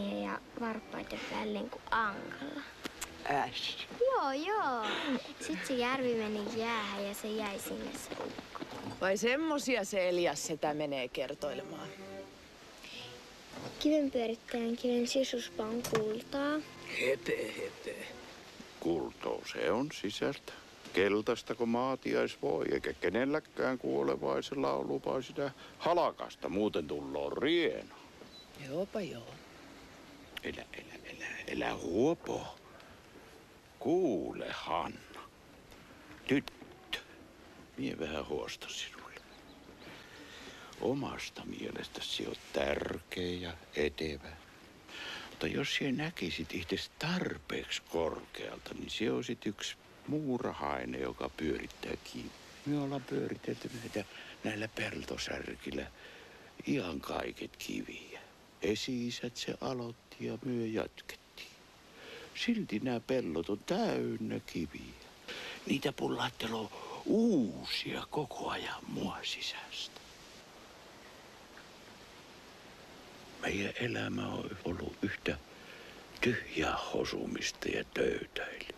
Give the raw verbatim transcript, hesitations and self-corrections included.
Ja varpaiden väliin kuin ankalla. Äs. Joo, joo. Sitten se järvi meni jäähän ja se jäi sinne se ukko. Vai semmosia se Elias setä menee kertoilemaan? Kivenpyörittäjän kiven sisuspaa on kultaa. Hepe, hepe. Kultoo se on sisältä. Keltaista kun maatiais voi, eikä kenelläkään kuolevaisella ole lupa sitä halakasta. Muuten tulloo rieno. Joopa joo. Elä, elä, elä, elä huopo. Kuule, Hanna. Tyttö, mie vähän huosta sinulle. Omasta mielestäsi oot tärkeä ja etevä. Mutta jos sinä näkisit itse tarpeeksi korkealta, niin sinä olisit yksi muurahainen, joka pyörittää kiinni. Me ollaan pyöritelty näitä näillä peltosärkillä ihan kaiket kiviä. Esi-isät se aloitti ja myö jatkettiin. Silti nämä pellot on täynnä kiviä. Niitä pullaatteloo uusia koko ajan mua sisästä. Meidän elämä on ollut yhtä tyhjää hosumista ja töytäilyä.